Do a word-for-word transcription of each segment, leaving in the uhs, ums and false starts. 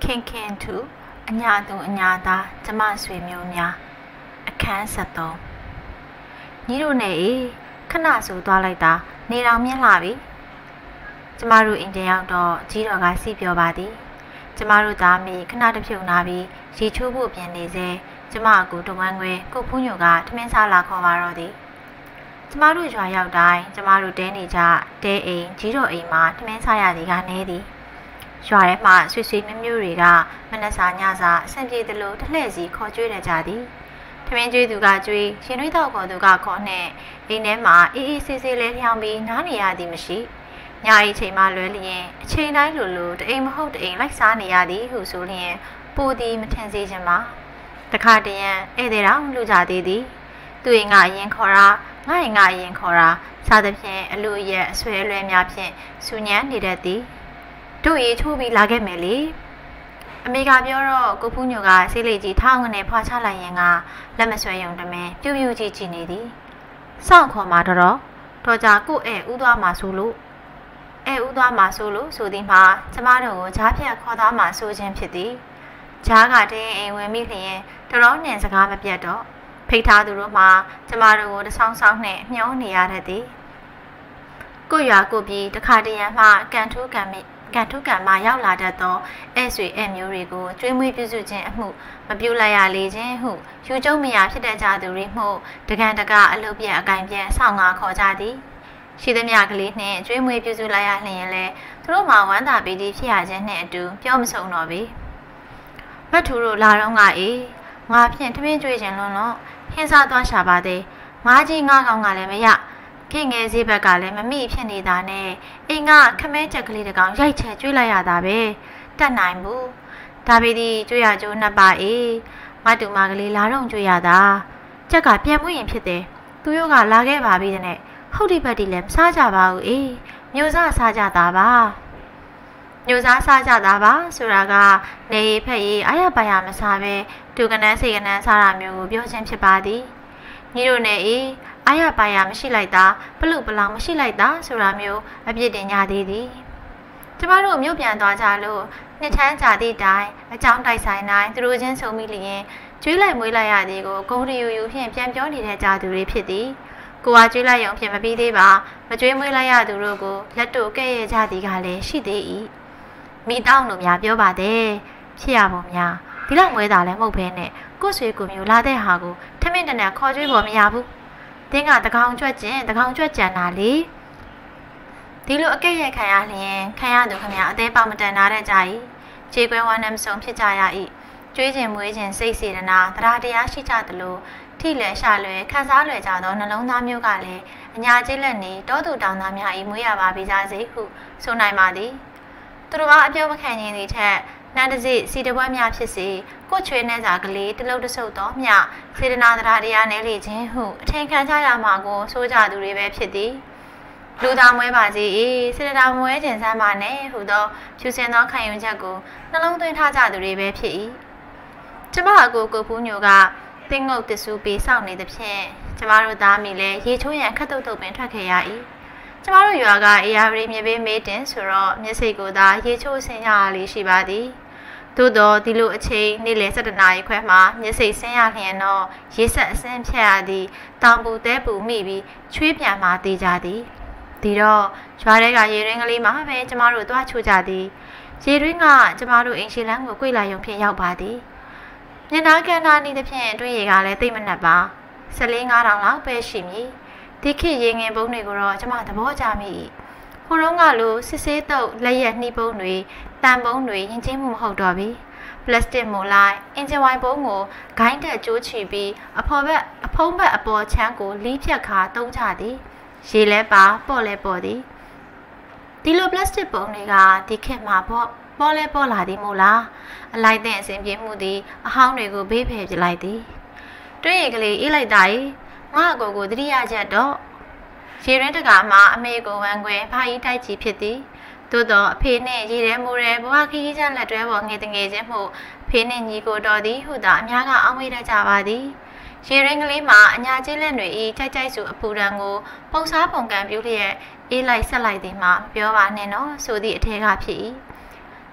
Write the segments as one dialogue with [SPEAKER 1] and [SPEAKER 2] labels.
[SPEAKER 1] ခင်ခင်သူအညာသူအညာသားကျမဆွေမျိုးများအခန်းဆက်သုံးညီတို့နဲ့အေးခဏဆိုသွားလိုက်တာနေတော်မြင့်လာပြီကျမတို့အိမ်ပြန်ရောက်တော့ကြီးတော်ကစီပြောပါသည်ကျမတို့သားမိခဏတစ်ဖြုတ်နာပြီးရေချိုးဖို့ပြင်နေစေကျမအကူတဝမ်းခွဲကိုဖူးညိုကထမင်းစားလာခေါ်ပါတော့သည်ကျမတို့ရွာရောက်တိုင်းကျမတို့တဲနေကြတဲအိမ်ကြီးတော်အိမ်မှာထမင်းစားရသည်ကနေသည်ရွာထဲမှာဆွေဆွေမျိုးမျိုးတွေကမနက်စာညစာအဆင်ပြေသလိုတစ်လှည့်စီခေါ်ကြွေးနေကြသည်ထမင်းကျွေးသူကကျွေးရှင်နှွေးတော့ခေါ်သူကခေါ်နဲ့အိမ်ထဲမှာအေးအေးဆေးဆေးလေးလျောင်းပြီးနားနေရသည်မရှိညအိမ်ချိန်မှလွဲလျင်အချိန်တိုင်းလိုလိုတအိမ်မဟုတ်တအိမ်လိုက်စားနေရသည်ဟုဆိုလျင်ပိုသည်မထင်စေချင်ပါတခါတရံဧည့်သည်တော်လူကြသေးသည်သူအိမ်ကအရင်ခေါ်တာငါအိမ်ကအရင်ခေါ်တာစားသဖြင့်အလူအရက်အဆွဲအလွဲများဖြင့်စူညံနေတတ်သည်တို့ရေချိုးပြီးလာခဲ့မယ်လေအမေကပြောတော့ကိုဖူးညိုကဆေးလိပ်ကြီးထောင်းငနဲ့ဖွာချလိုက်ရင်ကလက်မဆွဲယုံတမင်ပြူးပြူးကြီးကြည့်နေသည်စောင့်ခေါ်မှာတော့တော့ကြကိုအဲဥသွားမှာဆိုလို့အဲဥသွားမှာဆိုလို့ဆိုသည်မှာကျမတို့ကိုဂျားဖြတ်ခေါ်သွားမှာဆိုခြင်းဖြစ်သည်ဂျားကတင်းအိမ်ဝင်မိလျင်တော်တော်နဲ့စကားမပြတ်တော့ဖိတ်ထားသူတို့မှာကျမတို့ကိုတဆောင်းဆောင်းနဲ့မျောနေရတတ်သည်ကိုရွာကိုပြီးတခါတရံမှကန်ထိုးကန်မိကန်ထုကန်မှရောက်လာတတ်သောအဲ့ဆွေအဲ့မျိုးတွေကိုကျွေးမွေးပြုစုခြင်းအမှုမပြုလိုက်ရလေခြင်းဟုယူကျုံမရဖြစ်တဲ့ကြသူတွေမှုတကန်တကအလုပ်ပြအကင်ပြဆောင်းငါခေါ်ကြသည်ရှိသမျှကလေးနှင့်ကျွေးမွေးပြုစုလိုက်ရလျင်လဲသူတို့မှဝမ်းသာပီတိဖြစ်ရခြင်းနှင့်အတူပြောမဆုံးတော့ပေမတ်ထူတို့လာတော့ငါအေးငါဖြင့်ထမင်းကျွေးခြင်းလွန်းလွန်းဟင်းစားသွားရှာပါသေးငါးကြီးငါးကောင်ကလည်းမရခင်ငယ်စည်းဘက်ကလည်းမမိဖြစ်နေတာနဲ့အိမ်ကခမဲချက်ကလေးတကောင်ရိုက်ချဲကျွေးလိုက်ရတာပဲတတ်နိုင်ဘူးဒါပေသည်ကျွေးရကျိုးနှစ်ပါအေးမတူမကလေးလာတော့ကျွေးရတာချက်ကပြန်မွေးရင်ဖြစ်တယ်သူတို့ကလာခဲ့ပါပြီတဲ့ဟုတ်ဒီဘက်ဒီလည်းမစားကြပါဘူးအေးမျိုးစားစားကြတာပါမျိုးစားစားကြတာပါဆိုတာကနေရဖက်ရေးအားရပါရမစားပဲတူကနန်းစိတ်ကနန်းစားတာမျိုးကိုပြောချင်းဖြစ်ပါသည်ညီတို့နဲ့အေးအားရပါရမရှိလိုက်တာပလုပလောင်မရှိလိုက်တာဆိုတာမျိုးအပြစ်တင်ကြသေးသည်ကျမတို့မြို့ပြန်သွားကြလို့နှစ်ထန်းကြာသည့်တိုင်အကြောင်းတိုက်ဆိုင်တိုင်းသူတို့ချင်းဆုံမိလျင်ကျွေးလိုက်မွေးလိုက်ရသည်ကိုဂုံရီယူယူဖြင့်ပြန်ပြောနေတဲ့ကြသူတွေဖြစ်သည်ကိုကကျွေးလိုက်ရုံဖြင့်မပြီးသေးပါမကျွေးမွေးလိုက်ရသူတို့ကိုလက်တို့ကဲ့ရဲ့ကြသည်ကလည်းရှိသေး၏မိတောင်းတို့များပြောပါတဲ့ဖြစ်ရပုံများဒီလောက်မွေးတာလည်းမဟုတ်ဘဲနဲ့ကို့ဆွေကိုမျိုးလာတဲ့ဟာကိုထမင်းတနက်ခေါ်ကျွေးဖို့မရဘူးတင်းကတကောင်ကြွက်ကျင်တကောင်ကြွက်ကြံတာလေဒီလိုအကဲ့ရဲ့ခံရလျင်ခံရသူခမအသေးပေါမတန်နာတဲ့ကြ၏ခြေခွဲဝမ်းနဲ့မဆုံးဖြစ်ကြရ၏ကျွေးခြင်းမွေးခြင်းစိတ်စေတနာတရားတရားရှိကြသလိုထိလဲရှာလွယ်ခံစားလွယ်ကြသောနှလုံးသားမျိုးကလည်းအညာကြီးလက်နေတောသူတောင်သားများ၏မွေးရပါပြီကြစေဟုဆိုနိုင်ပါသည်သူတို့ကအပြောမခံခြင်းသည်ထက်နန်းတစီစီတပွဲများဖြစ်စေကိုချွေးနေစာကလေးတလုံးတဆုပ်တော့မြစေတနာတရားတရားနဲ့လေခြင်းဟုအထင်ခံကြရမှာကိုဆိုကြသူတွေပဲဖြစ်သည်လူသားမွဲပါစေစေတနာမွဲခြင်းစမ်းပါနဲ့ဟုသောဖြူစင်သောခံယူချက်ကိုနှလုံးသွင်းထားကြသူတွေပဲဖြစ်၏ကျမအကိုကိုဖူးညိုကတင်းငုတ်တဆူပေးစောင့်နေသဖြင့်ကျမတို့သားမိလည်းရေချိုးရန်ခတ်တုတ်တုတ်ပင်ထွက်ခဲ့ရ၏ကျမတို့ရွာကအေယာရီမြေပေးမေးတင်ဆိုတော့မျက်စိကိုသာရေချိုးဆင်းရလေးရှိပါသည်သို့တော့ဒီလိုအချိန်နေ့လယ်၁၇နာရီခွဲမှမျက်စိဆင်းရလျင်တော့ရေဆက်အဆင်းဖြတ်ရသည်တောင်ပူတဲပူမိပြီးချွေးပြန်မှတေးကြသည်ဒီတော့ရွာထဲကရေရင်းကလေးမှာပဲကျမတို့သွားချိုးကြသည်ရေရင်းကကျမတို့အိမ်ရှိလန်းကိုကြွေလာရုံဖြင့်ရောက်ပါသည်မျက်နှာကန်နာနေသဖြင့်တွင်းရေကလည်းတိတ်မနှက်ပါ၁၄၅တောင်လောက်ပဲရှိမည်ဒီခေတ်ရေငင်ပုံးတွေကိုတော့ကျမသဘောကျမိဟိုတုန်းကလိုစစ်ဆေးတုပ်လက်ရက်နှီးပုံးတွေတန်ပုံးတွေရင်ချင်းမှုမဟုတ်တော့ဘူးပလတ်စတစ်မိုးလိုက်အင်ဂျင်ဝိုင်ပုံးကိုဂိုင်းတက်ကျိုးချီပြီးအဖော်ဘက်အဖုံးဘက်အပေါ်ချမ်းကိုလီးဖြတ်ခါတုံးချသည်ရေလဲပါပေါ့လဲပေါ့သည်ဒီလိုပလတ်စတစ်ပုံးတွေကဒီခေတ်မှာပေါ့ပေါ်လဲပေါ်လာသည်မို့လားအလိုက်တဲ့အစဉ်ပြေမှုသည်အဟောင်းတွေကိုဘေးဖယ်ပြလိုက်သည်တွင်းရည်ကလေးအေးလိုက်တာ၏ငါအကိုကိုတတိယချက်တော့ရေရင်းတကာမှာအမေကိုဝမ်းခွဲဖာကြီးတိုက်ကြီးဖြစ်သည်သို့တော့အဖေနှင့်ရေထဲမိုးရဲဘဝခီးကြီးချလက်တွဲပေါ်ငယ်တငယ်ချင်းမှုဖေးနှင့်ညီကိုတော်သည်ဟုသာအများကအောင်းမေးတတ်ကြပါသည်ရေရင်းကလေးမှာအညာချင်းလက်တွေဤကြိုက်ကြိုက်စုအပူရန်ကိုပုံစားပုံကံပြုလျက်အေးလိုက်ဆက်လိုက်သည်မှာပြောပါနဲ့နော်ဆိုသည့်အထက်ကဖြစ်၏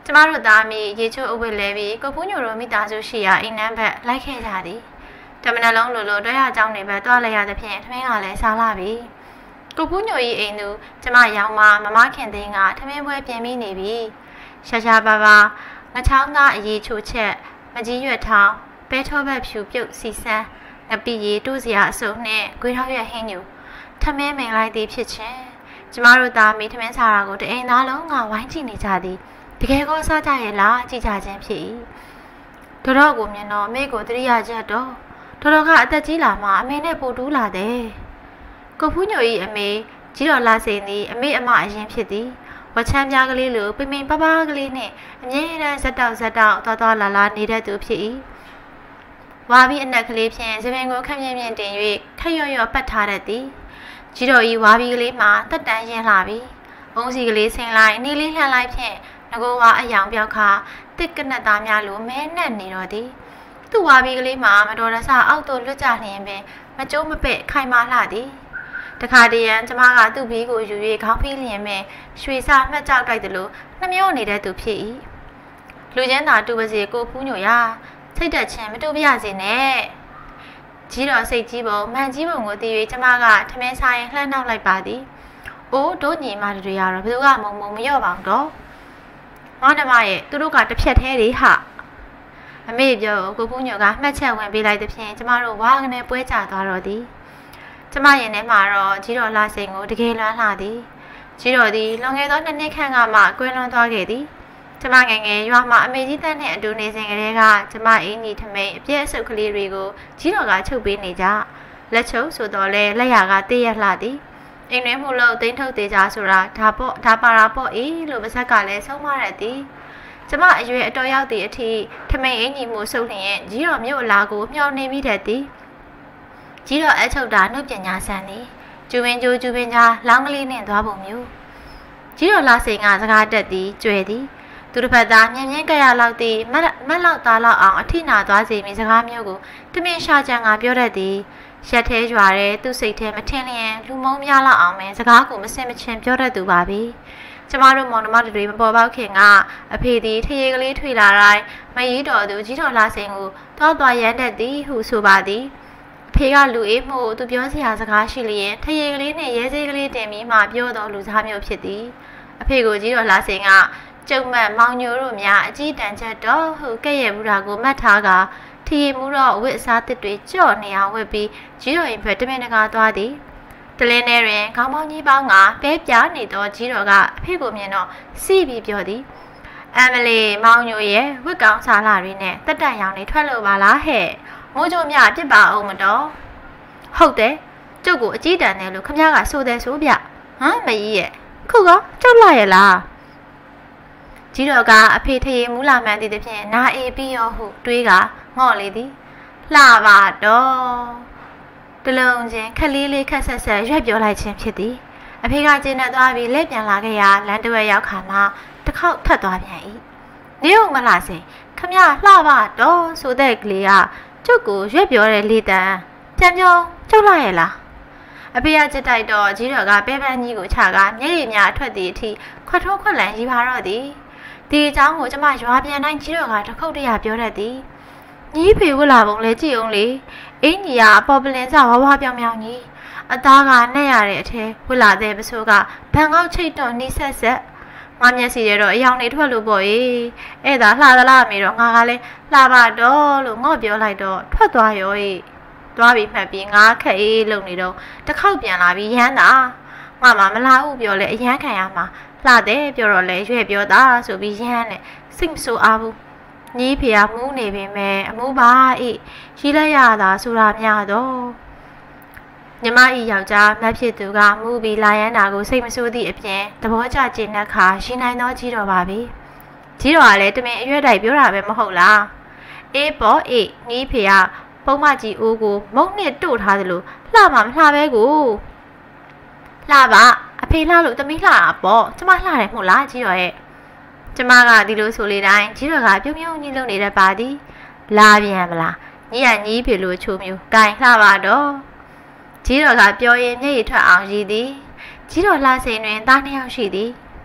[SPEAKER 1] ကျမတို့သားမီရေချိုးအဝတ်လဲပြီးကိုဖူးညိုတို့မိသားစုရှိရာအိမ်နန်းဘက်လိုက်ခဲ့ကြသည်တမနလုံးလိုလိုတွဲရအကြောင်းတွေပဲတွားလိုက်ရသဖြင့်ထမင်းကလည်းစားလာပြီကိုဖူးညို၏အိမ်သူကျမရောင်မမမခင်သိန်းကထမင်းပွဲပြင်ပြီးနေပြီရှာရှာပါပါငချောင်းသားအရေးချိုးချက်မကြီးရွက်ထောင်းပဲထောဘက်ဖြူပြုတ်စီစမ်းငပိရီတိုးစရာအစုံနှင့်ဂွေထောက်ရွက်ဟင်းညူထမင်းမင်လိုက်သည်ဖြစ်ချင်းကျမတို့သားမိထမင်းစားတာကိုတအိမ်သားလုံးကဝိုင်းကြည့်နေကြသည်တကယ်ကောစားကြရဲ့လားကြည့်ကြခြင်းဖြစ်၏တော်တော်ကိုမြင်တော့အမေကိုတရိယာချက်တော့တော်တော်ကအသက်ကြီးလာမှအမေနဲ့ပိုတူးလာတယ်ကိုဖူးညို၏အမေကြီးတော်လာစိန်သည်အမေအမအရင်ဖြစ်သည်ဝချမ်းပြားကလေးလိုပိမိန်ပပားကလေးနှင့်အမြဲတမ်းဇက်တောက်ဇက်တောက်တော်တော်လာလာနေတဲ့သူဖြစ်၏ဝါပြီးအနက်ကလေးဖြင့်သပင်ကိုခက်မြင့်မြင့်တင်၍ခက်ရော့ရော့ပတ်ထားတတ်သည်ကြီးတော်၏ဝါပြီးကလေးမှတက်တန်းရင်လာပြီအုံးစီကလေးဆင်းလိုက်နေလေးလှမ်းလိုက်ဖြင့်ငကိုဝါအယောင်ပြောက်ခါတစ်ကနက်သားများလိုမဲနဲ့နေတော့သည်သူ့ဝါပြီးကလေးမှမတော်တဆအောက်သို့လွတ်ကျလျင်ပင်မကျိုးမပဲ့ခိုင်မာလှသည်တခါတည်းရန်ကျမကသူ့ဘီးကိုယူ၍ခေါင်းဖိလျင်ပင်ရွှေစာမှတ်ကြောက်တိုက်သလိုနှမျောနေတဲ့သူဖြစ်၏လူချင်းသာတူပါစေကိုဖူးညိုရစိတ်တက်ချင်းမတူပြရစေနဲ့ကြီးတော်စိတ်ကြီးပုံမှန်ကြီးပုံကိုသိ၍ကျမကထမင်းစားရင်လှမ်းနှောက်လိုက်ပါသည်။အိုးတို့ညီမတွေရတော့ဘယ်သူကမုံမုံမလျော့ပါတော့။ငါနှမရဲ့သူတို့ကတစ်ဖြက်သေးတယ်ဟာ။အမေပြောကိုဖူးညိုကမှတ်ချက်ဝင်ပေးလိုက်တဲ့ဖြင့်ကျမတို့ဝါကနေပွဲကြသွားတော့သည်။ကျမရင်ထဲမှာတော့ကြီးတော်လာစိန်ကိုတကယ်လွမ်းလာသည်။ကြီးတော်သည်လွန်ခဲ့သောနှစ်နှစ်ခန့်ကမှကွယ်လွန်သွားခဲ့သည်။ကျမငယ်ငယ်ရွာမှာအမေကြီးတန်းနဲ့အတူနေစဉ်ကတည်းကကျမအင်းကြီးထမိန်အပြည့်အစုပ်ကလေးတွေကိုကြီးတော်ကချုပ်ပေးနေကြလက်ချုပ်ဆိုတော့လဲလက်ရကတည့်ရလှသည်အိမ်တွင်မှုလို့တိမ့်ထုတ်သေးကြဆိုတာဒါပေါ့ဒါပါရာပေါ့အေးလို့ပါဇက်ကလည်းဆုံးမရသည်ကျမအရွယ်အတော်ရောက်သည့်အထိထမိန်အင်းကြီးမှုဆုပ်လျင်ကြီးတော်မြို့အလာကိုမျှော်နေမိတတ်သည်ကြီးတော်အချုပ်တာနှုတ်ပညာဆန်သည်ကျူပင်ကျိုးကျူပင်ကြားလောင်းကလေးနှင့်သွားပုံမျိုးကြီးတော်လာစိန်ကစကားတက်သည်ကြွယ်သည်သူတစ်ဖက်သားမြင်မြင်ကြရလောက်သည်မက်မက်လောက်သားလောက်အောင်အထိနာသွားစေမည်စကားမျိုးကိုတမင်ရှာကြံကပြောတတ်သည်ရက်သေးကြွားတဲ့သူ့စိတ်ထဲမထင်လျင်လူမုံများလောက်အောင်ပဲစကားကိုမစင်မချင်းပြောတတ်သူပါပဲကျမတို့မောင်နှမတွေမပေါ်ပေါက်ခင်ကအဖေသည်ထရေကလေးထွေလာတိုင်းမကြီးတော်သူကြီးတော်လာစိန်ကိုသွားသွားရမ်းတတ်သည်ဟုဆိုပါသည်အဖေကလူအေးမှုသူပြောစရာစကားရှိလျင်ထရေကလေးနှင့်ရဲစေးကလေးတင်ပြီးမှပြောတော်လူစားမျိုးဖြစ်သည်အဖေကိုကြီးတော်လာစိန်ကကျုံမတ်မောင်ညိုတို့များအကြီးတန်းချက်တော့ဟုကဲ့ရဲ့ဘူးတာကိုမှတ်ထားကထီမှုတော့ဝစ်အစားတစ်တွေကြော့နေအောင်ဝစ်ပြီးကြီးတော်ရင်ဖက်တမင်တကာသွားသည်တလင်းထဲတွင်ခေါင်းပေါင်းကြီးပေါင်းကပဲပြားနေသောကြီးတော်ကအဖေကိုမြင်တော့စီးပြီးပြောသည်အမလီမောင်ညိုရဲ့ဝစ်ကောင်းစားလာရင်းနဲ့တက်တန်ရောင်နေထွက်လို့ပါလားဟဲ့မိုးကြိုမြပြစ်ပါအောင်မတော်ဟုတ်တယ်ကျုပ်ကိုအကြီးတန်းတယ်လို့ခမည်းကဆိုတယ်ဆိုဗျဟမ်မကြီးရဲ့ခုကကျုပ်လာရဲ့လားကြီးတော်ကအဖေထရေမူးလာမှန်းသိတဲ့ဖြင့်နာအေးပြီးရောဟုတွေးကငေါ့လေသည်လှပါတော့တလုံးချင်းခက်လေးလေးခက်ဆက်ဆက်ရွက်ပြောလိုက်ခြင်းဖြစ်သည်အဖေကကျင်းနဲ့သွားပြီးလက်ပြန်လာခဲ့ရာလမ်းတစ်ဝက်ရောက်ခါမှတစ်ခေါက်ထပ်သွားပြန်၏နေုံမလားစိခမလှပါတော့ဆိုတဲ့ကလေးကကျုပ်ကိုရွက်ပြောတဲ့လေတန်းပြန်ပြောကျုပ်လာရဲ့လားအဖေကကြက်တိုက်တော့ကြီးတော်ကပဲပန်းကြီးကိုချကမျက်ရည်များအထွက်သည့်အထိခွတ်ထိုးခွက်လန်ရီပါတော့သည်ဒီအကြောင်းကိုကျမရွာပြန်တိုင်းကြီးတော်ကတစ်ခုတ်တရပြောတတ်သည်ညီဖေဝလာပုံလဲကြည့်အောင်လေအင်းကြီးကအပေါ်ပလင်စဝါဝါပြောင်ပြောင်ကြီးအသားကနဲ့ရတဲ့အထဲဝလာတဲ့ပစိုးကဘန်ကောက်ချိတ်တော့နှိဆက်ဆက်မမျက်စီရတော့အယောင်နေထွက်လို့ပေါ့အေးအဲ့ဒါလှသလားမေတော့ငါကလည်းလှပါတော့လို့ငေါ့ပြောလိုက်တော့ထွက်သွားရောအေးသွားပြီးမှတ်ပြီးငါခက်အေးလုံနေတော့တစ်ခေါက်ပြန်လာပြီးရမ်းတာငါမှမလာဘူးပြောလဲအရမ်းခံရမှာလှတဲ့ပြောတော့လဲရွဲ့ပြောတာဆိုပြီးရမ်းနဲ့စိတ်မဆိုးအားဘူးညီဖေကမူးနေပေမဲ့အမူပါအေးရီးလိုက်ရတာဆိုတာများတော့ညီမဤယောက်ျားမက်ဖြစ်သူကမူးပြီးလာရမ်းတာကိုစိတ်မဆိုးသည့်အပြင်သဘောကျကျင်တဲ့ခါရှင်နိုင်သောကြီးတော်ပါပဲကြီးတော်ကလည်းတမင်အရွက်တိုက်ပြောတာပဲမဟုတ်လားအေးပေါ့အေးညီဖေကပုံမကြီးအိုးကိုမုံနဲ့တို့ထားသလိုလှမှမလှပဲကိုလှပါအဖေလှလို့တမီးလှတာပေါ့ကျမလှတယ်မဟုတ်လားကြီးတော်ရဲ့ကျမကဒီလိုဆိုလေတိုင်းကြီးတော်ကပြုံးပြုံးကြီးလုံနေတဲ့ပါသည်လာပြန်မလားညီကညီဖေလို့ချိုးမျိုးဂိုင်လှပါတော့ကြီးတော်ကပြောရင်မျက်ရည်ထွက်အောင်ရည်သည်ကြီးတော်လှစိန်တွင်သားနှစ်ယောက်ရှိသည်တ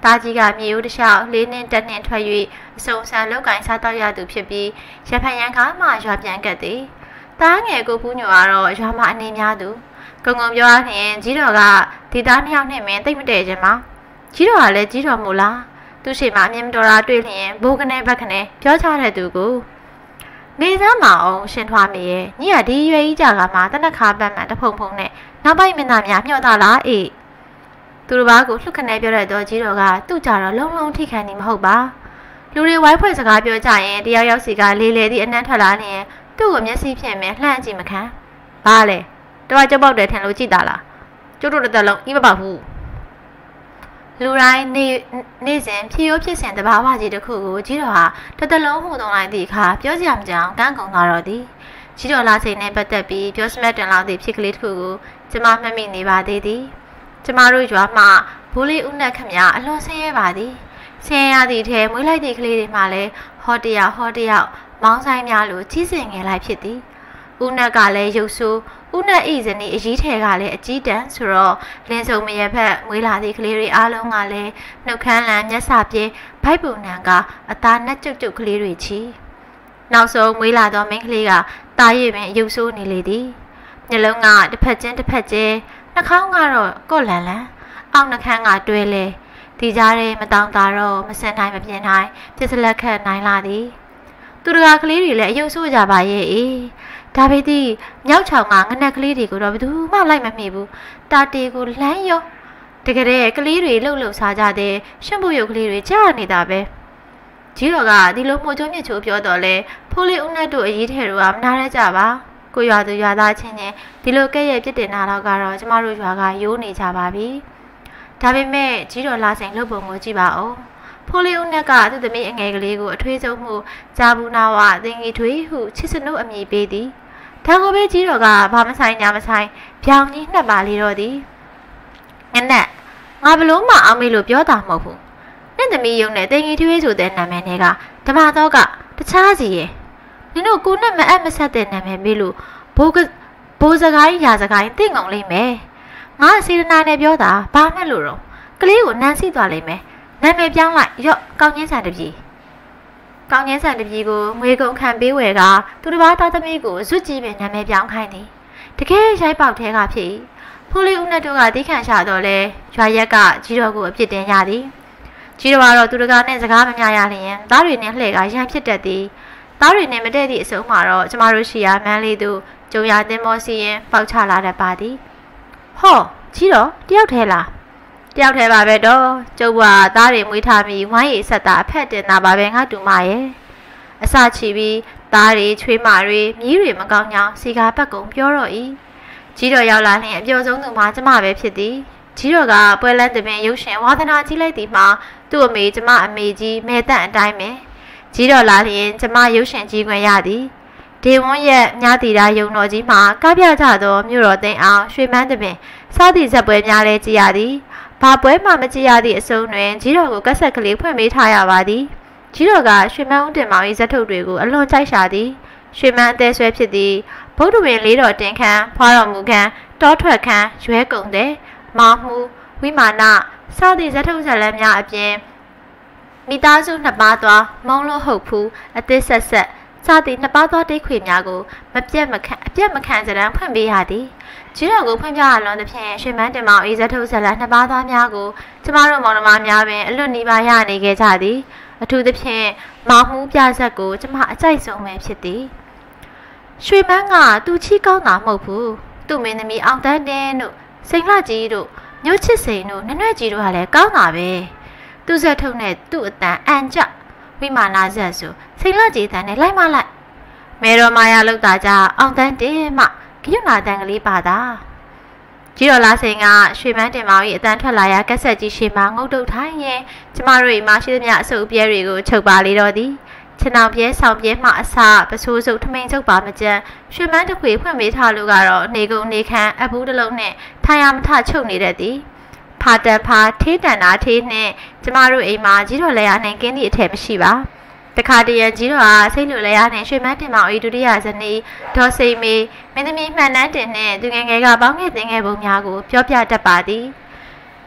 [SPEAKER 1] သားကြီးကမြေဦးတစ်လျှောက်လေးနှင်းတက်နှင်းထွက်၍အစုံစံလောက်ကင်စားတော့ရသူဖြစ်ပြီးရဖန်ရန်ကားမှရွာပြန်ကက်သည်သားငယ်ကိုဖူးညိုကတော့ရွာမှာအနေများသူကုံကုံပြောရရင်ကြီးတော်ကဒီသားနှစ်ယောက်နဲ့မင်းတိတ်မတည့်ခြင်းမှာကြီးတော်ကလည်းကြီးတော်မို့လားသူရှိမှအမြင်မတော်တာတွေ့လျင်ဘိုးကနေဘက်ကနေပြောချတဲ့သူကိုနေသားမအောင်ရှင်ထွားမိရဲ့ညီကဒီရွယ်ကြီးကြကမှတနက်ခါပတ်မှန်တဖုံဖုံနဲ့နောက်ပိုက်မင်းသားများမျှော့တာလားအေးသူတို့ဘာကိုလှုပ်ခနဲပြောတဲ့တော့ကြီးတော်ကသူ့ကြတော့လုံးလုံးထိခံနေမဟုတ်ပါလူတွေဝိုင်းဖွဲ့စကားပြောကြရင်တယောက်ယောက်စီကလေလေသည့်အနှံ့ထွက်လာနေသူ့ကိုမျက်စိဖြင့်ပဲလှမ်းကြည့်မခံဘာလဲတော့ကြောက်ပေါက်တယ်ထင်လို့ကြည့်တာလားကျုပ်တို့တစ်သက်လုံးဤမပေါက်ဘူးလူတိုင်းနေနေစဉ်ဖြည့်ရိုးဖြစ်စဉ်တဘာဝကြီးတစ်ခုကိုကြီးတော်ဟာတစ်သက်လုံးဟိုတုံလိုက်သည့်အခါပြောစရာမကြောင်ကန်းကုန်သွားတော့သည်ကြီးတော်လာချိန်နဲ့ပတ်သက်ပြီးပြောစမဲ့တင်လောက်သည့်ဖြစ်ကလေးတစ်ခုကိုကျမမှတ်မိနေပါသေးသည်ကျမတို့ရွာမှာဘိုးလေးဦးနဲ့ခမရအလွန်ဆင်းရဲပါသည်ဆင်းရဲရသည့်ထဲမွေးလိုက်သည့်ကလေးတွေမှလည်းဟောတယောက်ဟောတယောက်မောင်းဆိုင်များလိုကြီးစင်ငယ်လိုက်ဖြစ်သည်ဦးနက်ကလည်းရုပ်ဆိုးဦးနက်ဤဇနီးအကြီးထဲကလည်းအကြီးတန်းဆိုတော့လင်းစုံမရဖက်မွေးလာသည့်ကလေးတွေအားလုံးကလည်းနှုတ်ခမ်းလန်မျက်စာပြေဘိုက်ပုံနံကအသားနဲ့ကျုပ်ကျုပ်ကလေးတွေချီနောက်ဆုံးမွေးလာသောမိန်းကလေးကတာရည်ပင်ရုပ်ဆိုးနေလေသည်မျက်လုံးကတစ်ဖက်ချင်းတစ်ဖက်ချင်းနှာခေါင်းကတော့ကော့လန်လန်အောက်နှာခမ်းကတွဲလေဒီကြားထဲမတောင်းတာတော့မစင်နိုင်မပြင်းနိုင်ပြစ်စလက်ခတ်နိုင်လာသည်သူတကာကလေးတွေလည်းအယုတ်ဆိုးကြပါရဲ့အေးဒါပေသည်မြောက်ချောင်ကငနက်ကလေးတွေကိုတော့ဘယ်သူမှလိုက်မမိဘူးတာတီကိုလမ်းရောတကယ်တည်းကလေးတွေလှုပ်လှုပ်စားကြတဲ့ရှင်ဖို့ရုပ်ကလေးတွေကြားနေတာပဲကြီးတော်ကဒီလိုမှုချိုးမြစ်ချိုးပြောတော့လဲဖိုးလေးဦးနဲ့တို့အရေးထဲတို့ကမနာရကြပါကိုရွာသူရွာသားချင်းချင်းဒီလိုကဲ့ရဲ့ပြစ်တင်တာတော့ကတော့ကျမတို့ရွာကရိုးနေကြပါပြီဒါပေမဲ့ကြီးတော်လာဆိုင်လှုပ်ပုံကိုကြည့်ပါဦးဖိုးလေးဦးနဲ့ကသူ့သမီးအငယ်ကလေးကိုအထွေးဆုံးမှုဂျာဘူးနာဝသင်္ကီထွေးဟုချစ်စနုအမည်ပေးသည်ဒါကိုပဲကြီးတော်ကဘာမဆိုင်ညာမဆိုင်ပြောင်းကြီးနှက်ပါလေတော့သည်ငနဲ့ငါဘလို့မှအောင်မေးလို့ပြောတာမဟုတ်ဘူးနဲ့သမီးယုံနဲ့သင်္ကီထွေးဆိုတဲ့နာမည်နဲ့ကဓမ္မတော့ကတခြားစီရဲ့နင်တို့ကိုနဲ့မအပ်မဆက်တဲ့နာမည်မေးလို့ဘိုးကဘိုးစကားရာစကားတင့်ကုန်လိမ့်မယ်ငါစေတနာနဲ့ပြောတာဘာမှလို့တော့ကလေးကိုနန်းစီသွားလိမ့်မယ်နာမည်ပြောင်းလိုက်ရော့ကောင်းချင်းဆန်တပြေကောင်းချင်းဆန်တပြေကိုငွေကုန်ခံပေးဝယ်ကသူတစ်ပါးသားသမီးကိုဇွတ်ကြီးပဲနာမည်ပြောင်းခိုင်းသည်တကယ်ရိုက်ပေါက်ထဲကဖြစ်ဖိုးလေးဦးနဲ့တို့ကတိခန့်ချတော့လဲရွာရက်ကကြီးတော်ကိုအပြစ်တင်ရသည်ကြီးတော်ကတော့သူတကားနဲ့စကားမများရလျင်သားတွေနဲ့လှည့်ကရန်ဖြစ်တတ်သည်သားတွေနဲ့မတည့်သည့်အစုံမှာတော့ကျမတို့ရှိရာမန်းလေးတို့ကျုံရသင်းမောစီရင်ပေါက်ချလာတတ်ပါသည်ဟောကြီးတော်တယောက်ထဲလားတယောက်ထဲပါပဲတော့ကျုပ်ကသားတွေမွေးထားပြီးဝိုင်းရီဆက်တာအဖက်တင်တာပါပဲငါတူမရဲ့အစချီပြီးသားတွေချွေးမတွေမြည်တွေမကောင်းကြောင်စီကားပတ်ကုံပြောတော့ဤကြီးတော်ရောက်လာလျင်အပျော်ဆုံးသူမှာကျမပဲဖြစ်သည်ကြီးတော်ကပွဲလန်းတပင်ရုပ်ရှင်ဝါသနာကြီးလိုက်သည်မှာသူ့အမေကျမအမေကြီးမဲတန့်အတိုင်းပဲကြီးတော်လာလျင်ကျမရုပ်ရှင်ကြီးခွင့်ရသည်ဒေဝွန်ရဲ့မြားတီတာယုံတော်ကြီးမှာကားပြကြသောမြို့တော်သိမ်းအောင်ရွှေမန်းတပင်စားသည့်ဇက်ပွဲများလဲကြည်ရသည်ဘာပွဲမှမကြည့်ရသည့်အစုံတွင်ကြီးတော်ကိုကက်ဆက်ကလေးဖွင့်ပေးထားရပါသည်ကြီးတော်ကရွှေမန်းဦးတင်မောင်၏ဇက်ထုတ်တွေကိုအလွန်ကြိုက်ရှာသည်ရွှေမန်းအသေးဆွဲဖြစ်သည်ဗုဒ္ဓဝင်လေးတော်တင်ခန်းဖွာတော်မူခန်းတောထွက်ခန်းရွဲကုန်တဲ့မောင်မှုဝိမာနစသည့်ဇက်ထုတ်ဇက်လန်းများအပြင်မိသားစုနှစ်ပါးသွားမုံလို့ဟုတ်ဖူးအသစ်ဆက်ဆက်စသည့်နှစ်ပါးသွားတိတ်ခွေများကိုမပြတ်မခန့်အပြတ်မခန့်စရန်ဖွင့်ပေးရသည်ကြီးတော်ကိုဖွင့်ပြရလွန်သဖြင့်ရွှေမန်းတင်မောင်၏ဇက်ထုတ်ဇက်လန်းနှစ်ပါးသွားများကိုကျမတို့မောင်နှမများပင်အလွတ်နီးပါးရနေခဲ့ကြသည်အထူးသဖြင့်မောင်မှုပြဆက်ကိုကျမအကြိုက်ဆုံးပဲဖြစ်သည်ရွှေမန်းကသူချီးကောင်းတာမဟုတ်ဘူးသူ့မင်းသမီးအောင်တန်းတင်းတို့စိန်လှကြီးတို့ညှို့ချစ်စိန်တို့နနွဲ့ကြီးတို့ကလည်းကောင်းတာပဲသူ့ဇက်ထုတ်နဲ့သူ့အတန်အန်ကြဝိမာနာဇက်ဆိုစိန်လှကြီးတန်နဲ့လိုက်မလိုက်မေတော်မာယာလောက်တာကြအောင်တန်းတင်းမှဂိယနာတန်ကလေးပါတာကြီးတော်လာစိန်ကရွှေမန်းတင်မောင်၏အတန်းထွက်လာရာကက်ဆက်ကြီးရှေ့မှာငုတ်တုတ်ထိုင်ရင်ကျမတို့၏မရှိသမျှအစုပ်ပြဲတွေကိုချုပ်ပါလေတော့သည်ခြေနှောင်ပြဲဆောင်ပြဲမှအစပစိုးစုပ်ထမိန်ချုပ်ပါမကြမ်းရွှေမန်းတစ်ခွေဖွင့်ပေးထားလို့ကတော့နေကုန်နေခမ်းအဘူးတစ်လုံးနဲ့ထိုင်ရမထချုပ်နေတတ်သည်ဖာတန်ဖာထေးတန်တာထေးနှင့်ကျမတို့အိမ်မှာကြီးတော်လည်းရနိုင်ကင်းသည့်အထက်မရှိပါတခါတရံကြီးတော်ဟာစိတ်လိုလည်းရနိုင်ရွှေမန်းတင်မောင်၏ဒုတိယဇနီးဒေါ်စိန်မေမင်းသမီးမှန်နှန်းတင်နှင့်သူငယ်ငယ်ကပေါင်းငယ်တင်ငယ်ပုံများကိုပြောပြတတ်ပါသည်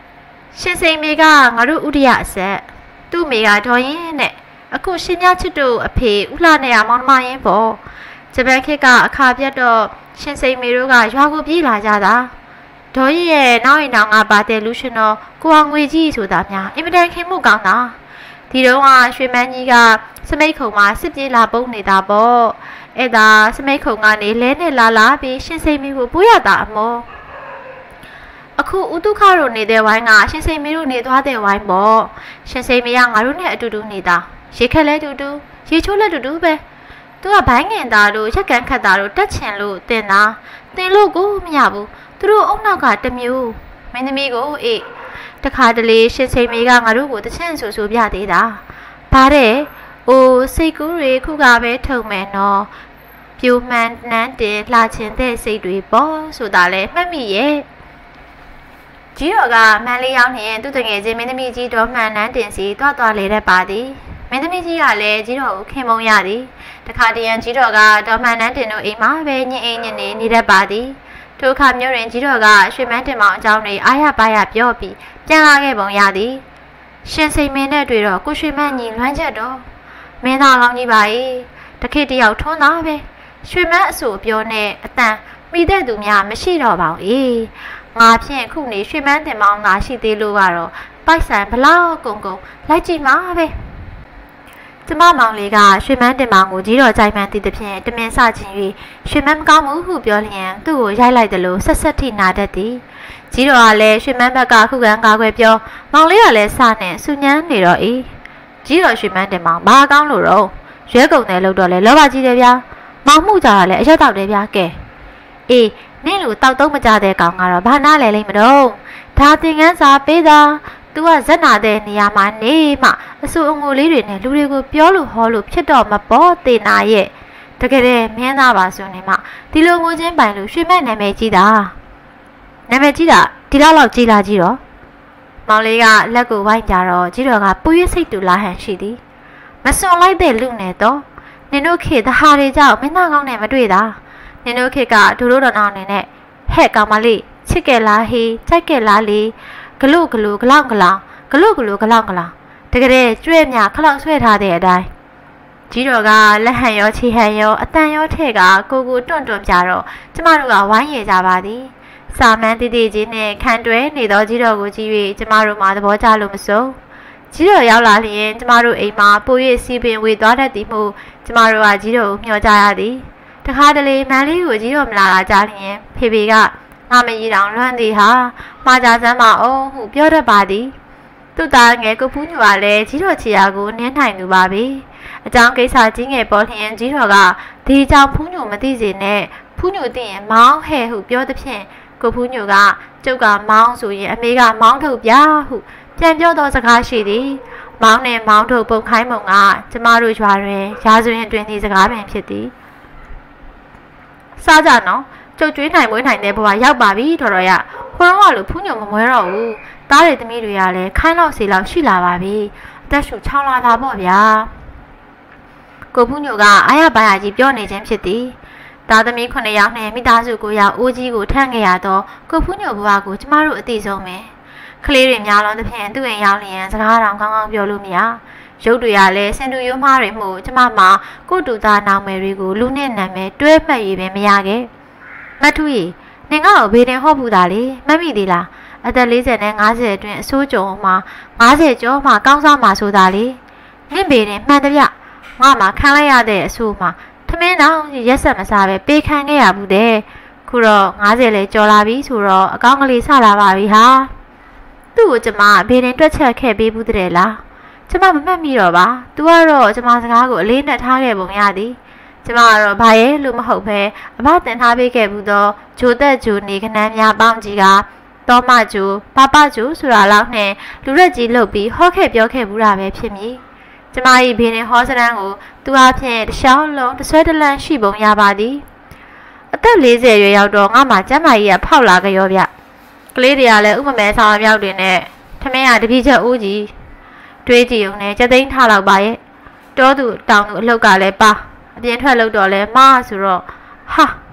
[SPEAKER 1] ရှင်စိန်မေကငါတို့ဥဒယအဆက်သူ့မေကတော့ရင်နဲ့အခုရှင်မြချစ်တို့အဖေဥလှနဲ့မောင်နှမရင်းပေါ့ဂျပန်ခေတ်ကအခါပြတ်တော့ရှင်စိန်မေတို့ကရွာကိုပြေးလာကြတာဒေါ်ကြီးရဲ့နောက်ရင်နောက်ငါပါတယ်လူရှင်တော်ကိုအောင်ငွေကြီးဆိုတာများအင်မတန်ခင်မှုကောင်းတာဒီတော့ကရွှေမန်းကြီးကစမိတ်ခုံမှာစစ်ပြေးလာပုံနေတာပေါ့အဲ့ဒါစမိတ်ခုံကနေလဲနဲ့လာလာပြီးရှင်စိန်မေကိုပိုးရတာအမောအခုဥတုခတို့နေတဲ့ဝိုင်းကရှင်စိန်မေတို့နေသွားတဲ့ဝိုင်းပေါ့ရှင်စိန်မေကငါတို့နဲ့အတူတူနေတာရေခက်လဲတူတူရေချိုးလဲတူတူပဲသူကဘိုင်းငင်သားတို့ရက်ကန်ခတ်သားတို့တက်ချင်လို့တင်တာတင်လို့ကိုမရဘူးသူတို့အုံနောက်ကတမျိုးမင်းသမီးကိုအေးတခါတလေရှင်စိန်မေကငါတို့ကိုတချင်ဆူဆူပြသေးတာဗါတဲ့အိုးစိတ်ကူးတွေခုကပဲထုံမယ်နော်ပြိုမှန်နှမ်းတင်လှချင်တဲ့စိတ်တွေပေါ့ဆိုတာလဲမှတ်မိရဲ့ကြီးတော်ကမန်လေးရောက်နေရင်သူ့တငယ်ချင်းမင်းသမီးကြီးတော်မှန်နှမ်းတင်စီတွားတွားလေတဲ့ပါသည်မင်းသမီးကြီးကလည်းကြီးတော်ကိုခင်မုံရသည်တခါတရံကြီးတော်ကတော်မှန်နှမ်းတင်တို့အိမ်မှာပဲညင်အိမ်ညင်နေနေတတ်ပါသည်ထိုအခါမျိုးတွင်ကြီးတော်ကရွှေမန်းတင်မောင်အကြောင်းတွေအားရပါရပြောပြီးပြန်လာခဲ့ပုံရသည်ရှင်စိန်မင်းနဲ့တွေ့တော့ကိုရွှေမန်းညီလွမ်းချက်တော့မင်းသားကောင်းကြီးပါ၏တခေတ်တယောက်ထွန်းသားပဲရွှေမန်းအဆိုပြောနဲ့အတန်မိတဲ့သူများမရှိတော့ပါဘူးငါဖြင့်ခုနေရွှေမန်းတင်မောင်သာရှိသေးလို့ကတော့ပိုက်ဆံဘလောက်ကုန်ကုန်လိုက်ကြည့်မှာပဲကျမမောင်လေးကရွှေမန်းတင်မောင်ကိုကြီးတော်ကြိုင်မှန်းတည်သဖြင့်တမင်စချင်း၍ရွှေမန်းမကောင်းမှုဟုပြောလျင်သူ့ကိုရိုက်လိုက်တယ်လို့ဆက်ဆက်ထိနာတတ်သည်ကြီးတော်ကလည်းရွှေမန်းဘက်ကခုခံကာကွယ်ပြောမောင်လေးကလည်းစနဲ့စူညမ်းနေတော့၏ကြီးတော်ရွှေမန်းတင်မောင်ဘာကောင်းလို့တော့ရွဲကုန်တယ်လို့တော့လေလောဘကြီးတယ်ဗျာမောင်မှုကြတာလည်းအရက်တောက်တယ်ဗျာကဲအေးနင့်လူတောက်တုံးမကြတဲ့ကောင်ကတော့ဘာနာလဲလိမ့်မတော့ဒါသင်ငန်းစာပေးတာသူကဇက်နာတဲ့နေရာမှာနေမှအဆူအငိုလေးတွေနဲ့လူတွေကိုပြောလို့ဟောလို့ဖြစ်တော့မပေါ်တင်နာရဲ့တကယ်တည်းမင်းသားပါဆိုနေမှဒီလိုငိုချင်းပိုင်လို့ရွှေမဲ့နာမည်ကြီးတာနာမည်ကြီးတာဒီလောက်လောက်ကြီးလာကြီးတော့မောင်လေးကလက်ကိုဝိုင်းကြတော့ကြီးတော်ကပူရစိတ်တူလာဟန်ရှိသည်မစွန်လိုက်တဲ့လူနဲ့တော့နင်တို့ခေတဟာတွေကြောင့်မင်းသားကောင်းနဲ့မတွေ့တာနင်တို့ခေကဒူတို့တော်အောင်နေနဲ့ဟဲ့ကောင်မလေးချစ်ကဲလားဟေးကြိုက်ကဲလားလေဂလုဂလုဂလောင်ဂလောင်ဂလုဂလုဂလောင်ဂလောင်တကယ်ကျွဲ့မြခလောက်ဆွဲထားတဲ့အတိုင်းကြီးတော်ကလက်ဟန်ရောခြေဟန်ရောအတန်ရောထဲ့ကကိုကိုတွန့်တွန့်ပြတော့ကျမတို့ကဝိုင်းရကြပါသည်စာမန်းတည်တည်ချင်းနဲ့ခံတွဲနေသောကြီးတော်ကိုကြည့်၍ကျမတို့မှသဘောကျလို့မစိုးကြီးတော်ရောက်လာလျင်ကျမတို့အိမ်မှာပို၍စီပင်ဝေသွားတတ်သည်မှုကျမတို့ကကြီးတော်ကိုမျှော်ကြရသည်တခါတလေမန်းလေးကိုကြီးတော်မလာလာကြလျင်ဖေဖေကငါမကြီးတောင်လွမ်းသည်ဟာမှားကြစမ်းမအောင်ဟုပြောတတ်ပါသည်သူ့သားငယ်ကိုဖူးညူကလည်းကြီးတော်ချီယာကိုနင်းနိုင်သူပါပြီအကြောင်းကိစ္စကြီးငယ်ပေါ်လျင်ကြီးတော်ကဒီကြောင့်ဖူးညူမသိစေနဲ့ဖူးညူသိရင်မောင်းဟဲ့ဟုပြောသဖြင့်ကိုဖူးညူကကျုပ်ကမောင်းဆိုရင်အမေကမောင်းထုတ်ပြဟုပြန်ပြောသောစကားရှိသည်မောင်းနဲ့မောင်းထုတ်ပုံခိုင်းပုံကကျမတို့ရွာတွင်ရာဇဝင်တွင်ဒီစကားပင်ဖြစ်သည်စားကြနော်ကျုပ်ကျွေးနိုင်မွေးနိုင်တဲ့ဘဝရောက်ပါပြီတော်တော်ရဟိုတော့ကလို့ဖူးညုံမမွဲတော့ဘူးတားတဲ့သမီးတွေကလည်းခိုင်းလောက်စီလောက်ရှိလာပါပြီအသက်ရှူချောင်းလာတာပေါ့ဗျာကိုဖူးညုံကအားရပါရကြီးပြောနေခြင်းဖြစ်သည်တားသမီးခုနှစ်ယောက်နဲ့မိသားစုကိုရောက်အိုးကြီးကိုထမ်းခဲ့ရတော့ကိုဖူးညုံဘဝကိုကျမတို့အသိဆုံးပဲကလေးတွေများလုံးသဖြင့်သူ့အိမ်ရောက်လျင်စကားတောင်ကောင်းကောင်းပြောလို့မရရုပ်တွေကလည်းစင်တူရိုးမားတွေမှုကျမမှာကိုတူသားနောင်မယ်တွေကိုလူနဲ့နာမည်တွဲမှတ်ရပဲမရခဲ့မထူးရီနင်ကဘေးတင်ဟော့ဘူးသားလေမတ်မိသေးလားအသက်၄၀နဲ့၅၀အတွင်းအစိုးကြုံမှာ၅၀ကျော်မှကောင်းစားမှာဆိုတာလေနင့်ဘေးတင်မှန်တပြငါမှခံလိုက်ရတဲ့အဆိုးမှာထမင်းတောင်ရက်ဆက်မစားပဲပေးခံခဲ့ရဘူးတဲ့ခုတော့၅၀လဲကျော်လာပြီဆိုတော့အကောင်းကလေးဆလာပါပြီဟာသူ့ကိုကျမဘေးတင်တွက်ချက်ခဲ့ပေးဘူးတဲ့လားကျမမမှတ်မိတော့ပါ။ तू ကတော့ကျမစကားကိုအလေးနဲ့ထားခဲ့ပုံရသည်။ကျမကတော့ဘာရဲ့လို့မဟုတ်ပဲအဘတင်ထားပေးခဲ့ဘူးသောဂျိုသက်ဂျိုနေခနန်းများပေါင်းကြီးကတောမဂျိုပပဂျိုဆိုတာလောက်နဲ့လူရက်ကြီးလှုပ်ပြီးဟောခဲ့ပြောခဲ့ဘူးတာပဲဖြစ်မည်။ကျမ၏ဘေးနဲ့ဟောစရန်ကိုသူအဖြစ်တခြားလုံးတဆွဲတလန့်ရှိပုံရပါသည်။အသက်၄၀ရွယ်ရောက်တော့ငါမှကျမ်းမာကြီးကဖောက်လာကြရောဗျ။ကလေးတွေကလည်းဥပမဲဆောင်အမြောက်တွေနဲ့ထမင်းကတပည့်ချက်ဦးကြီးတွေးကြည့်ုံနဲ့ကြက်သိန်းထားလောက်ပါရဲ့တောသူတောင်သူအလုတ်ကလည်းပါအပြင်ထွက်လို့တော့လဲမဆိုတော့ဟာ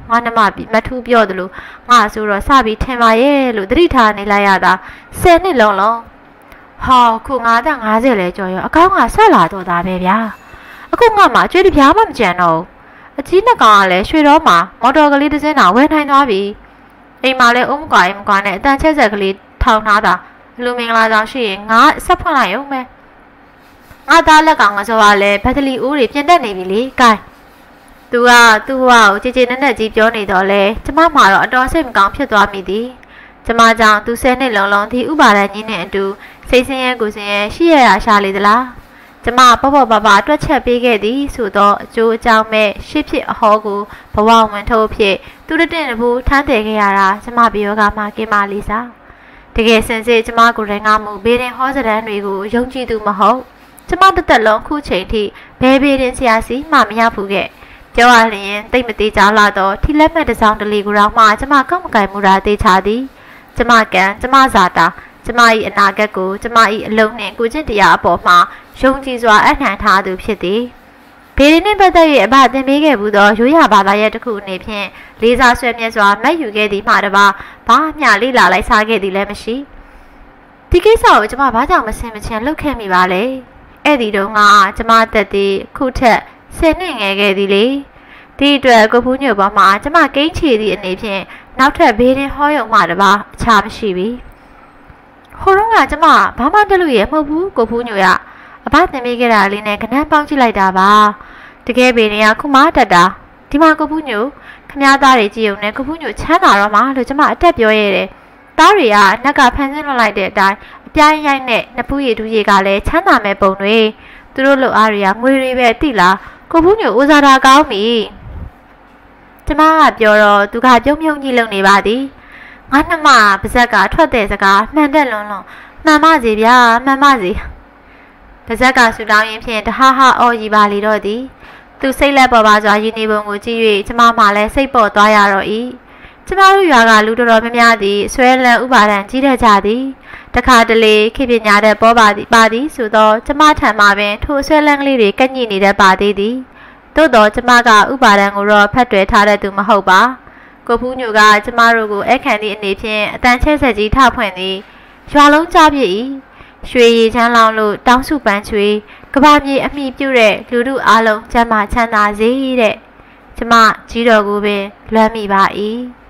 [SPEAKER 1] ငါနှမပြီးမထူးပြောတယ်လို့ငါဆိုတော့စပြီးထင်ပါရဲ့လို့သတိထားနေလိုက်ရတာဆယ်နှစ်လုံးလုံးဟောခုငါသားငါးဆယ်လဲကျော်ရောအကောင်းကဆက်လာတော့တာပဲဗျာအခုငါမှကျွေးတပြားမှမကြံတော့အကြီးနှစ်ကောင်ကလည်းရွှေတော်မှာမော်တော်ကလေးတစ်စင်းတောင်ဝယ်ထိုင်သွားပြီအိမ်မှာလည်းအုံးမကွာအိမ်မကွာနဲ့အတန်ချက်ဆက်ကလေးထောင်ထားတာလူမင်္ဂလာဆောင်ရှိရင်ငါဆက်ဖွင့်လိုက်ရုံပဲငါသားလက်ကောင်ကဆိုကလည်းဘက်တလီအိုးတွေပြင်တက်နေပြီလေကဲသူကသူ့ဘဝကိုကြည်ကြည်နက်နက်ကြီးပြောနေတော့လဲကျမမှာတော့အတော်စိတ်မကောင်းဖြစ်သွားမိသည်ကျမကြောင့်သူဆယ်နှစ်လုံးလုံးဒီဥပါဒဏ်ကြီးနဲ့အတူစိတ်ဆင်းရဲကိုယ်ဆင်းရဲရှိရတာရှာလေသလားကျမပေါ့ပေါ့ပါပါတွက်ချက်ပေးခဲ့သည်ဆိုတော့အကျိုးအကြောင်းမဲ့ရှစ်ဖြစ်အဟောကိုဘဝဝင်ထုတ်ဖြစ်သူတင့်တဘူးထမ်းတယ်ခဲ့ရတာကျမပြောကမှကင်းပါလိစားတကယ်စင်စစ်ကျမကိုယ်တိုင်ကမှုဘေးရင်ဟောစတန်းတွေကိုယုံကြည်သူမဟုတ်ကျမတစ်သက်လုံးခုချိန်ထိဘဲဘေးရင်ဆရာစီမှမရဘူးခဲ့ပြောရလျင်တိတ်မသေးကြလာတော့ထီလက်မဲ့တစ်စောင်းတလီကိုတော့မှကျမကောက်မကင်မူတာသိချသည်ကျမကံကျမဇာတာကျမ၏အနာဂတ်ကိုကျမ၏အလုံးနှင့်ကိုချင်းတရားအပေါ်မှာယုံကြည်စွာအနှံထားသူဖြစ်သည်ဘေဒီနှင့်ပတ်သက်၍အဘသင်ပေးခဲ့ဘူးသောရိုးရာဘာသာရဲ့တစ်ခုအနေဖြင့်လေးစားဆွဲမြဲစွာမှတ်ယူခဲ့သည်မှတပါဘာမျှလေးလာလိုက်စားခဲ့သည်လည်းမရှိဒီကိစ္စကိုကျမဘာကြောင့်မဆင်မချင်လုပ်ခဲ့မိပါလဲအဲ့ဒီတော့ငါကျမတက်သည်ခုထက်ဆယ်နှစ်ငယ်ခဲ့သည်လေဒီအတွက်ကိုဖူးညိုပေါ်မှာကျမကိန်းချီသည့်အနေဖြင့်နောက်ထပ်ဘေးရင်ဟောယုံမှတပါအခြားမရှိပြီဟိုတော့ကကျမဘာမှတက်လို့ရမဟုတ်ဘူးကိုဖူးညိုရအဘတင်ပေးခဲ့တာလေးနဲ့ခဏပေါင်းကြည့်လိုက်တာပါတကယ်ပေနေရခုမှတက်တာဒီမှာကိုဖူးညိုခမားသားတွေကြည့်ုံနဲ့ကိုဖူးညိုချမ်းသာတော့မှလို့ကျမအတက်ပြောရတယ်သားတွေကနှက်ကဖန်ဆင်းလွှတ်လိုက်တဲ့အတိုင်းအပြိုင်ရိုက်နဲ့နှစ်ဖူးရည်ဒူးရည်ကလည်းချမ်းသာမဲ့ပုံတွေသူတို့လူအားတွေကငွေတွေပဲတိလားကိုဖူးညိုဦးစားတာကောင်းပြီကျမကပြောတော့သူကပြုံးပြုံးကြီးလုံနေပါသည်ငါနှမပါဇက်ကထွက်တဲ့စကားမှန်တဲ့လွန်းလွန်းမှန်ပါစီဗျာမှန်ပါစီပါဇက်ကဆူတောင်းရင်ဖြင့်တဟားဟာအော်ကြီးပါလေတော့သည်သူစိတ်လက်ပေါ်ပါစွာရင်းနေပုံကိုကြည့်၍ကျမမှလည်းစိတ်ပေါ်သွားရတော့၏ကျမတို့ရွာကလူတော်တော်များများသည်ဆွဲလန်းဥပါဒံကြီးတဲ့ကြသည်တခါတလေခေပညာတဲ့ပေါ်ပါသည်ပါသည်ဆိုတော့ကျမထံမှပင်ထိုဆွဲလန်းကလေးတွေကညှိနေတဲ့ပါသေးသည်သို့တော့ကျမကဥပါဒံကိုတော့ဖတ်တွယ်ထားတဲ့သူမဟုတ်ပါကိုဖူးညိုကကျမတို့ကိုအခန့်သည့်အနေဖြင့်အတန်ချဲဆက်ကြီးထဖွင့်သည်ရွာလုံးကြားပြည့်၏ရွှေရည်ချမ်းလောင်းလို့တောင်းစုပန်းချွေကဘာမြေအမိပြုတ်တဲ့လူတို့အားလုံးကျမ်းမာချမ်းသာစေတဲ့ကျမကြီးတော်ကိုပင်လွမ်းမိပါ၏